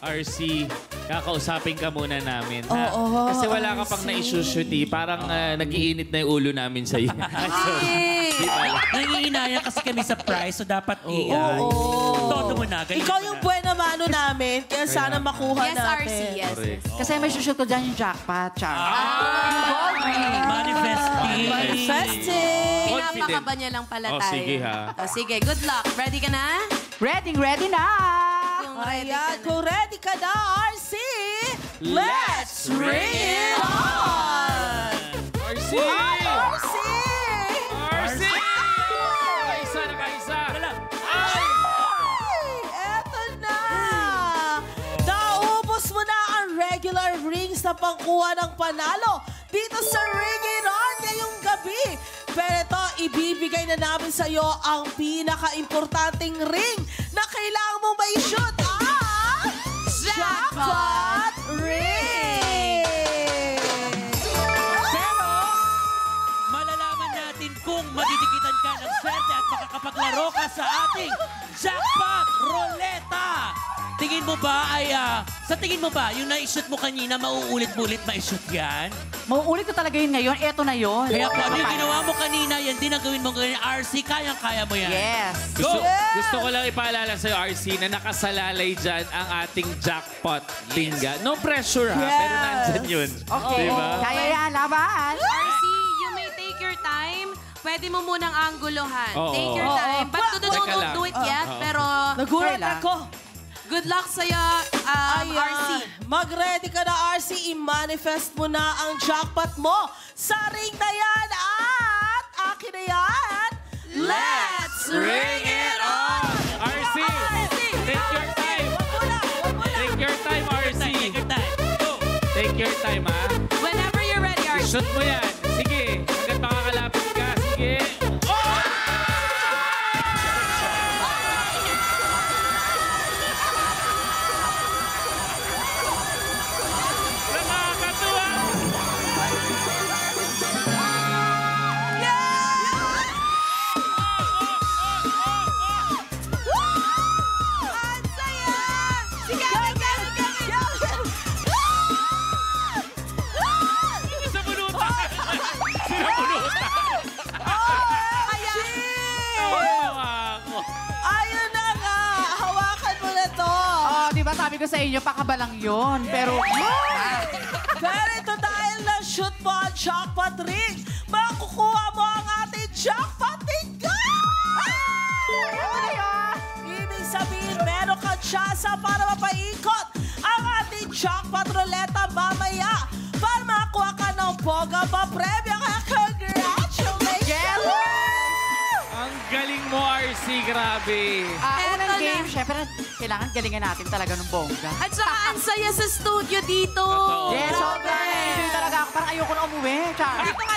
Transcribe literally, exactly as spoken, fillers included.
R C, kakausapin ka muna namin. Oo, ha? oh, Kasi wala ka R C. pang na-issue-shoot. Parang uh, nag-iinit na yung ulo namin sa'yo. Nangiinaya kasi kami sa prize, so dapat i- uh, Oo. todo mo na. ganyan Ikaw mo yung na. buena mano namin, kaya sana makuha Yes, R C, natin. yes. Correct. yes. Kasi may sushoot ko dyan yung jackpot, Char. Manifesting. Manifesting! Pinapakaba niya lang pala Oh, tayo. sige, ha? Oh, sige, good luck. Ready ka na? Ready, ready na! Kung ready ka Ayan, na. kung ready ka na, R C, let's ring it on! R C! R C! R C! Nakaisa, nakaisa! Ay! Eto na! Naubos mo na ang regular rings na pangkuha ng panalo dito sa Ring It On ngayong gabi. Pero ito, ibibigay na namin sa iyo ang pinaka-importanting ring na kailangan mo ma-shoot ang Jackpot Ring! Pero, malalaman natin kung madidikitan ka ng swerte at makakapaglaro ka sa ating Jackpot Roleta. Tingin mo ba ay, ah, sa tingin mo ba, yung na-shoot mo kanina, mauulit-ulit ma-shoot yan? Mauulit ko talaga yun ngayon. Eto na yun. Kaya kung ano yung ginawa mo kanina, yan din ang gawin mo ngayon. R C, kayang-kaya mo yan. Yes. Gusto, Yes! gusto ko lang ipaalala sa'yo, R C, na nakasalalay dyan ang ating jackpot binga. No pressure, ha? Yes. Pero nandyan yun. Okay. Diba? Kaya yan, laban. R C, you may take your time. Pwede mo munang angguluhan. Oo. Take your Oo. time. But to the Teka don't lang. do it yet. Oo. Pero Nagulat Kailan? ako. good luck sa'yo, um, Ayan. R C. Mag-ready ka na, R C. I-manifest mo na ang jackpot mo sa ring na yan. At akin na yan. Let's ring it on! R C, take your time. Wag mo na, wag mo na. Take your time, R C. Take your time. Go. Take your time, ha? Whenever you're ready, R C. Shoot mo yan. Sige, hanggat makakalapit ka. Sige. Oh! Nakakatuwa! Ang saya! Sige, sige, sige, sige. Sa bunutan! Sinabunutan! Ayan! Tawa ako. Ayun na nga! Hawakan mo na to! Oh, di ba sabi ko sa inyo, pakabalang yun. Pero, Pero ito dahil na-shoot mo ang jackpot ring, makukuha mo ang ating jackpot ring! Ibig sabihin, meron kang tsansa para mapaikot ang ating jackpot ruleta mamaya para makakuha ka ng boga pa premyo. Kaya congratulations! yes! Ang galing mo, R C. Grabe. Ah, Eto unang na. game, syempre, kailangan galingan natin talaga ng bongga. At saka ang saya sa studio dito. Totoo. Yes, Oh, okay. Enjoy talaga ako. Parang ayoko na umuwi, Char. Dito